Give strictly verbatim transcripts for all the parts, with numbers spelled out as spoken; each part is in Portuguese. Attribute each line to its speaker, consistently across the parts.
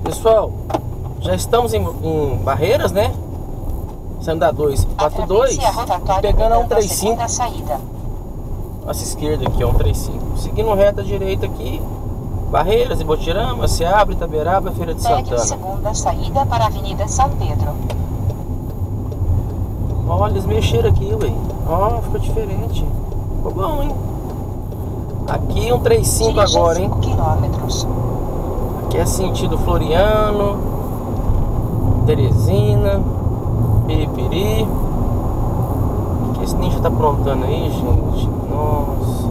Speaker 1: Pessoal, já estamos em, em Barreiras, né? Saindo da dois quatro dois e pegando a um três cinco. Nossa esquerda aqui, ó, um três cinco. Seguindo reta direita aqui, Barreiras, Ibotirama, Seabra, Itaberaba, Feira de
Speaker 2: Pegue
Speaker 1: Santana.
Speaker 2: segunda saída para a Avenida São Pedro.
Speaker 1: Olha, eles mexeram aqui, ué. Ó, ficou diferente. Ficou bom, hein? Aqui um três cinco agora, hein?
Speaker 2: quilômetros.
Speaker 1: Aqui é sentido Floriano, Teresina, Piripiri. O que esse ninja tá aprontando aí, gente? Nossa.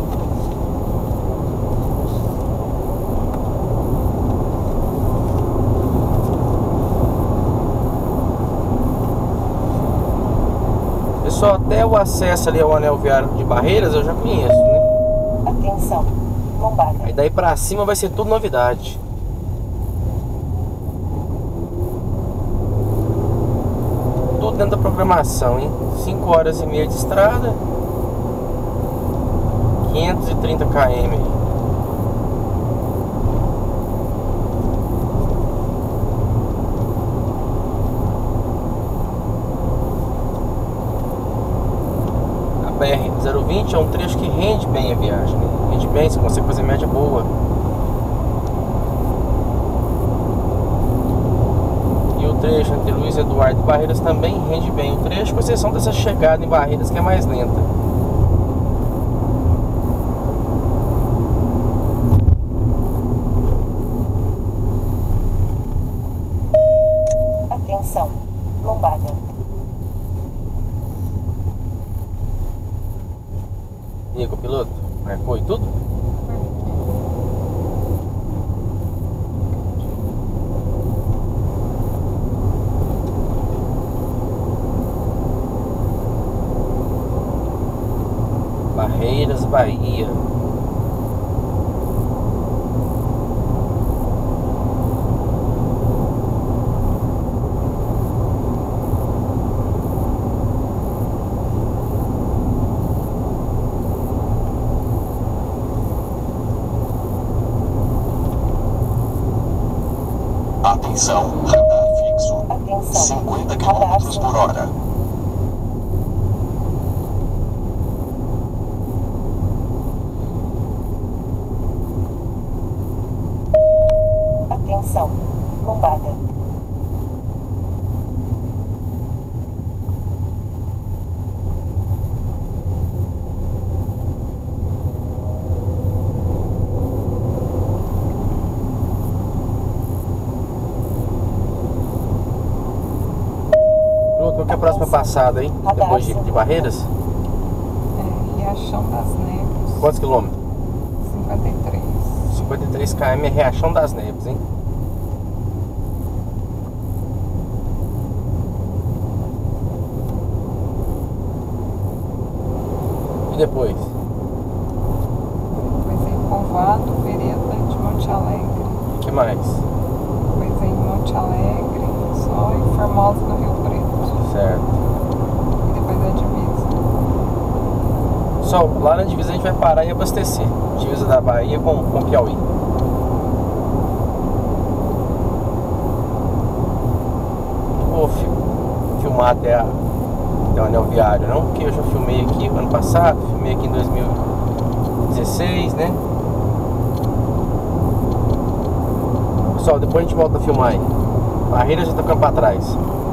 Speaker 1: Pessoal, até o acesso ali ao anel viário de Barreiras eu já conheço, né?
Speaker 2: Atenção, lombada.
Speaker 1: Aí daí pra cima vai ser tudo novidade. Tudo dentro da programação, hein? cinco horas e meia de estrada, quinhentos e trinta quilômetros. A B R zero vinte é um trecho que rende bem a viagem, né? Rende bem, você consegue fazer média boa. E o trecho entre Luiz Eduardo e Barreiras também rende bem o trecho, com exceção dessa chegada em Barreiras que é mais lenta.
Speaker 2: Atenção, lombada.
Speaker 1: E aí, copiloto? Marcou e tudo? Barreiras, Bahia.
Speaker 3: Atenção, radar fixo.
Speaker 2: Atenção,
Speaker 3: cinquenta quilômetros por hora.
Speaker 2: Atenção, lombada.
Speaker 1: Qual que é a próxima passada, hein? Depois de, de Barreiras?
Speaker 4: É, Riachão das Neves.
Speaker 1: Quantos quilômetros?
Speaker 4: cinquenta e três.
Speaker 1: cinquenta e três quilômetros é Riachão das Neves, hein? E depois?
Speaker 4: Depois em Povoado, Vereda de Monte Alegre.
Speaker 1: O que mais?
Speaker 4: Depois em Monte Alegre, só em Formosa, no Rio Preto.
Speaker 1: Certo.
Speaker 4: E depois a divisa.
Speaker 1: Pessoal, lá na divisa a gente vai parar e abastecer. Divisa da Bahia com, com Piauí. Vou fi filmar até, a, até o anel viário, não? Porque eu já filmei aqui ano passado, filmei aqui em dois mil e dezesseis, né? Pessoal, depois a gente volta a filmar aí. Barreira já tá ficando pra trás.